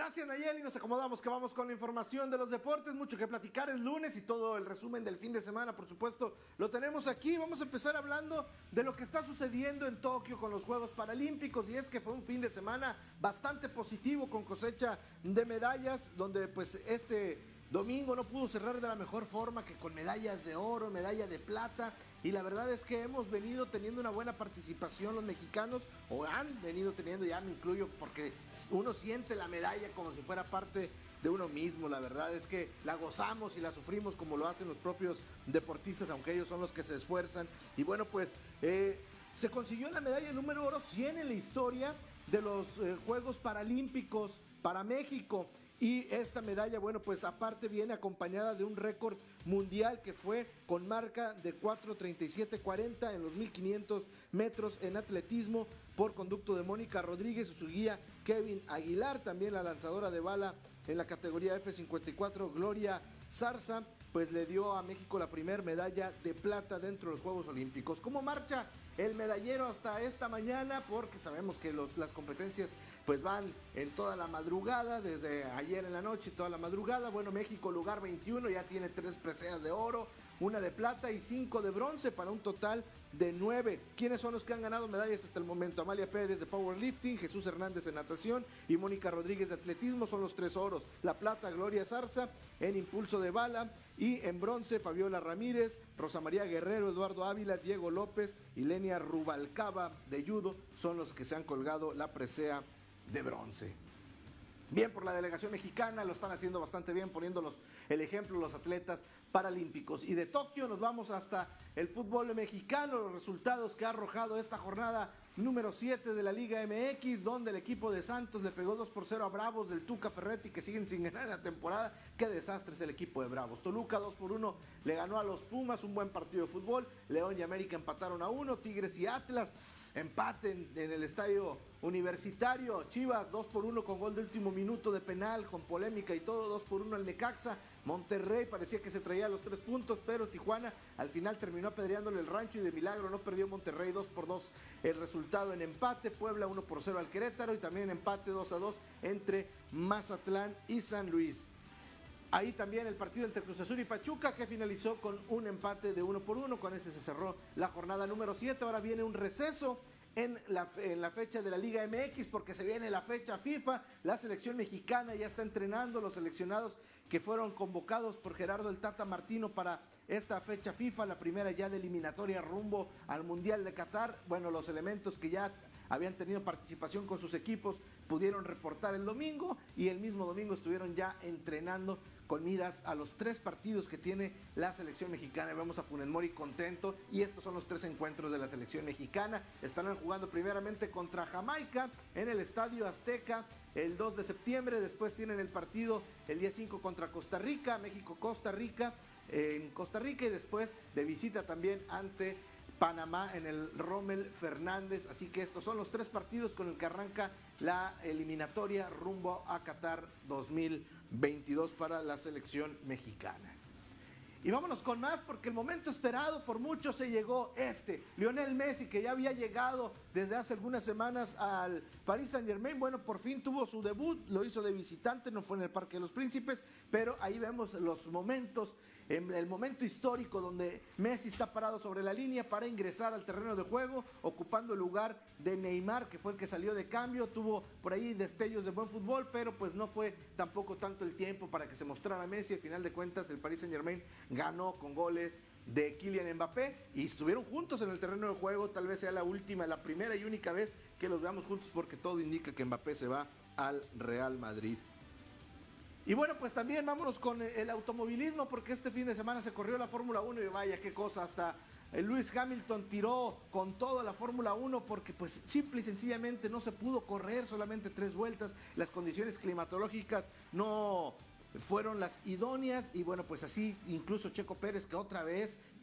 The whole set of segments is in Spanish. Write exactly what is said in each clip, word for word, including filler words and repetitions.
Gracias, Nayeli. Nos acomodamos que vamos con la información de los deportes. Mucho que platicar, es lunes y todo el resumen del fin de semana, por supuesto, lo tenemos aquí. Vamos a empezar hablando de lo que está sucediendo en Tokio con los Juegos Paralímpicos, y es que fue un fin de semana bastante positivo con cosecha de medallas, donde pues este domingo no pudo cerrar de la mejor forma que con medallas de oro, medalla de plata, y la verdad es que hemos venido teniendo una buena participación los mexicanos, o han venido teniendo, ya me incluyo, porque uno siente la medalla como si fuera parte de uno mismo. La verdad es que la gozamos y la sufrimos como lo hacen los propios deportistas, aunque ellos son los que se esfuerzan. Y bueno, pues eh, se consiguió la medalla número oro cien en la historia de los eh, Juegos Paralímpicos para México. Y esta medalla, bueno, pues aparte viene acompañada de un récord mundial que fue con marca de cuatro treinta y siete cuarenta en los mil quinientos metros en atletismo por conducto de Mónica Rodríguez y su guía Kevin Aguilar. También la lanzadora de bala en la categoría F cincuenta y cuatro, Gloria Zarza, pues le dio a México la primera medalla de plata dentro de los Juegos Olímpicos. ¿Cómo marcha el medallero hasta esta mañana? Porque sabemos que los, las competencias pues van en toda la madrugada, desde ayer en la noche y toda la madrugada. Bueno, México lugar veintiuno, ya tiene tres preseas de oro, una de plata y cinco de bronce, para un total de nueve. ¿Quiénes son los que han ganado medallas hasta el momento? Amalia Pérez de powerlifting, Jesús Hernández en natación y Mónica Rodríguez de atletismo son los tres oros. La plata, Gloria Zarza en impulso de bala, y en bronce Fabiola Ramírez, Rosa María Guerrero, Eduardo Ávila, Diego López y Lenia Rubalcaba de judo son los que se han colgado la presea de bronce. Bien por la delegación mexicana, lo están haciendo bastante bien, poniéndolos el ejemplo los atletas paralímpicos. Y de Tokio nos vamos hasta el fútbol mexicano, los resultados que ha arrojado esta jornada número siete de la Liga M X, donde el equipo de Santos le pegó dos por cero a Bravos del Tuca Ferretti, que siguen sin ganar en la temporada. Qué desastre es el equipo de Bravos. Toluca dos por uno le ganó a los Pumas, un buen partido de fútbol. León y América empataron a uno, Tigres y Atlas empaten en el estadio Universitario. Chivas dos por uno con gol de último minuto de penal, con polémica y todo, dos por uno al Necaxa. Monterrey parecía que se traía los tres puntos, pero Tijuana al final terminó apedreándole el rancho y de milagro no perdió Monterrey. Dos por dos el resultado en empate. Puebla uno por cero al Querétaro, y también empate dos a dos entre Mazatlán y San Luis. Ahí también el partido entre Cruz Azul y Pachuca, que finalizó con un empate de uno por uno. Con ese se cerró la jornada número siete. Ahora viene un receso en la, en la fecha de la Liga M X, porque se viene la fecha FIFA. La selección mexicana ya está entrenando, los seleccionados que fueron convocados por Gerardo el Tata Martino para esta fecha FIFA, la primera ya de eliminatoria rumbo al Mundial de Qatar. Bueno, los elementos que ya habían tenido participación con sus equipos pudieron reportar el domingo, y el mismo domingo estuvieron ya entrenando con miras a los tres partidos que tiene la selección mexicana. Vemos a Funes Mori contento, y estos son los tres encuentros de la selección mexicana. Estarán jugando primeramente contra Jamaica en el Estadio Azteca el dos de septiembre, después tienen el partido el día cinco contra Costa Rica, México-Costa Rica en Costa Rica, y después de visita también ante Panamá en el Rommel Fernández. Así que estos son los tres partidos con el que arranca la eliminatoria rumbo a Qatar dos mil veintidós para la selección mexicana. Y vámonos con más, porque el momento esperado por muchos se llegó. Este, Lionel Messi, que ya había llegado desde hace algunas semanas al Paris Saint-Germain, bueno, por fin tuvo su debut, lo hizo de visitante, no fue en el Parque de los Príncipes, pero ahí vemos los momentos, el momento histórico donde Messi está parado sobre la línea para ingresar al terreno de juego, ocupando el lugar de Neymar, que fue el que salió de cambio. Tuvo por ahí destellos de buen fútbol, pero pues no fue tampoco tanto el tiempo para que se mostrara Messi. Al final de cuentas, el Paris Saint-Germain ganó con goles de Kylian Mbappé y estuvieron juntos en el terreno de juego. Tal vez sea la última, la primera y única vez que los veamos juntos, porque todo indica que Mbappé se va al Real Madrid. Y bueno, pues también vámonos con el automovilismo, porque este fin de semana se corrió la Fórmula uno, y vaya qué cosa, hasta Lewis Hamilton tiró con todo la Fórmula uno, porque pues simple y sencillamente no se pudo correr, solamente tres vueltas, las condiciones climatológicas no fueron las idóneas, y bueno, pues así incluso Checo Pérez, que otra vez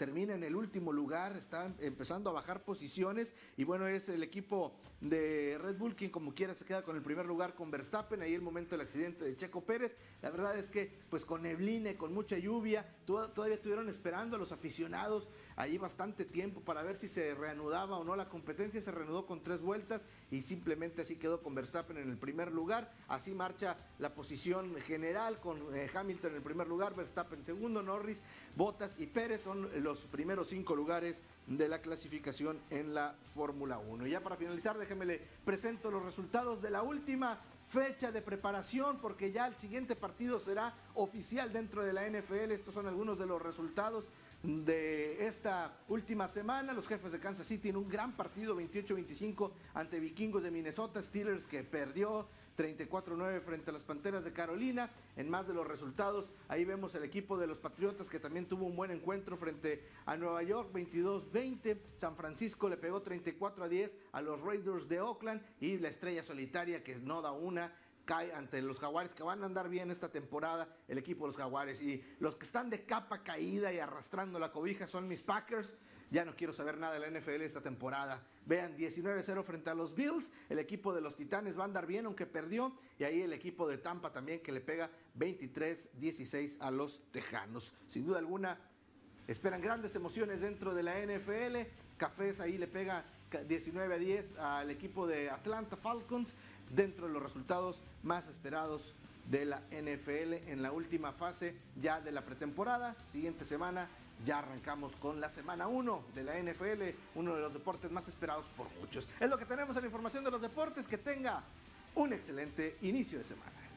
termina en el último lugar, está empezando a bajar posiciones y bueno, es el equipo de Red Bull quien como quiera se queda con el primer lugar con Verstappen, ahí el momento del accidente de Checo Pérez. La verdad es que pues con neblina, con mucha lluvia, todavía estuvieron esperando a los aficionados ahí bastante tiempo para ver si se reanudaba o no la competencia. Se reanudó con tres vueltas y simplemente así quedó con Verstappen en el primer lugar. Así marcha la posición general con eh, Hamilton en el primer lugar, Verstappen segundo, Norris, Bottas y Pérez son los primeros cinco lugares de la clasificación en la Fórmula uno. Y ya para finalizar, déjenme le presento los resultados de la última fecha de preparación, porque ya el siguiente partido será oficial dentro de la N F L. Estos son algunos de los resultados de esta última semana. Los Jefes de Kansas City en un gran partido veintiocho veinticinco ante Vikingos de Minnesota, Steelers que perdió treinta y cuatro nueve frente a las Panteras de Carolina. En más de los resultados, ahí vemos el equipo de los Patriotas que también tuvo un buen encuentro frente a Nueva York, veintidós veinte. San Francisco le pegó treinta y cuatro a diez a los Raiders de Oakland, y la estrella solitaria que no da una cae ante los Jaguares, que van a andar bien esta temporada, el equipo de los Jaguares. Y los que están de capa caída y arrastrando la cobija son mis Packers. Ya no quiero saber nada de la N F L esta temporada. Vean, diecinueve cero frente a los Bills. El equipo de los Titanes va a andar bien, aunque perdió. Y ahí el equipo de Tampa también, que le pega veintitrés dieciséis a los Tejanos. Sin duda alguna, esperan grandes emociones dentro de la N F L. Cafés ahí le pega diecinueve a diez al equipo de Atlanta Falcons, dentro de los resultados más esperados de la N F L en la última fase ya de la pretemporada. Siguiente semana ya arrancamos con la semana uno de la N F L, uno de los deportes más esperados por muchos. Es lo que tenemos en la información de los deportes. Que tenga un excelente inicio de semana.